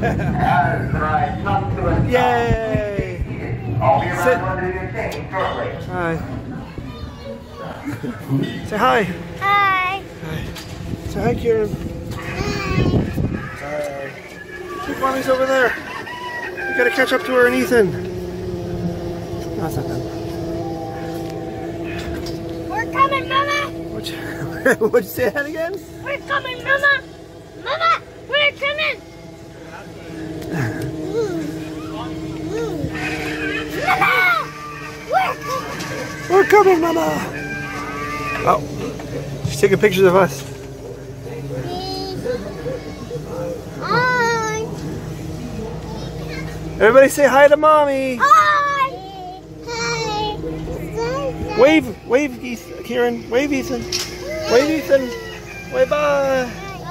That's right. Come to us. Yay! I'll be around to do your thing shortly. Hi. Say hi. Hi. Hi. Say hi, Kieran. Hi. Look, Mommy's over there. We gotta catch up to her and Ethan. No, that's not them. We're coming, Mama. What'd you say that again? We're coming, Mama. Mama, we're coming. Mama, we're coming, Mama. Oh, she's taking pictures of us. Hi. Everybody say hi to Mommy. Hi. Hi. Wave, Kieran. Wave, Ethan. Wave, Ethan. Wave, bye.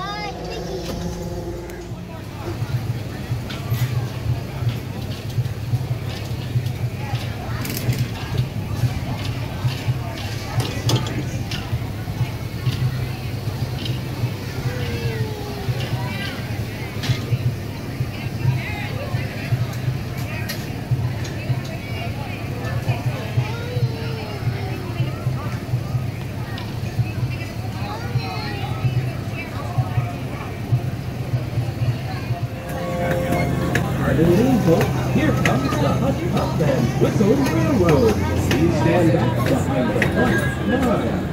Here comes the Hush Pup and Whistle Railroad. Please stand back behind the front line.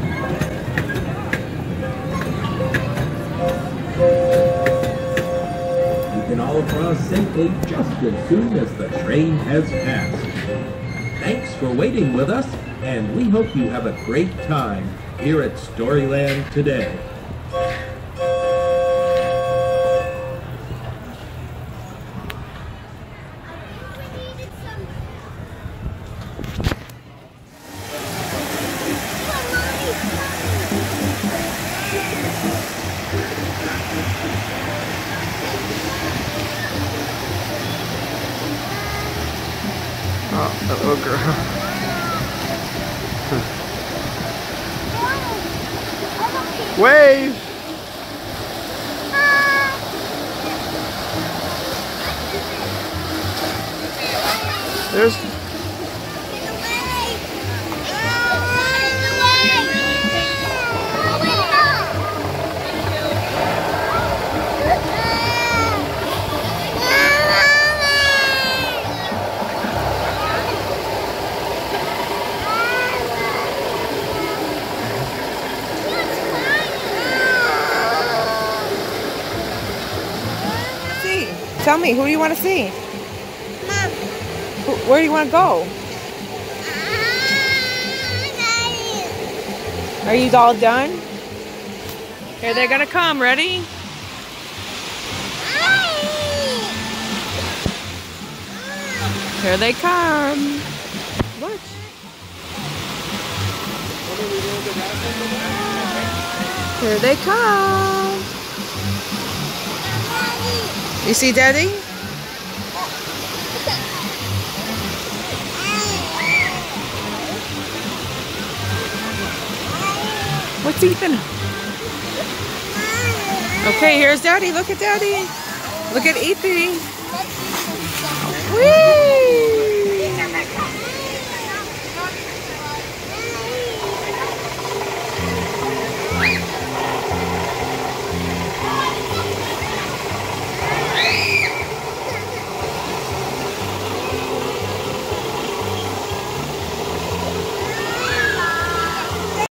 You can all cross safely just as soon as the train has passed. Thanks for waiting with us, and we hope you have a great time here at Storyland today. Oh, that little girl. Wave! There's... Tell me, who do you want to see? Mom. Where do you want to go? Are you all done? Here, they're gonna come. Ready? Here they come. Watch. Here they come. You see Daddy? What's Ethan? Okay, here's Daddy. Look at Daddy. Look at Ethan. Whee!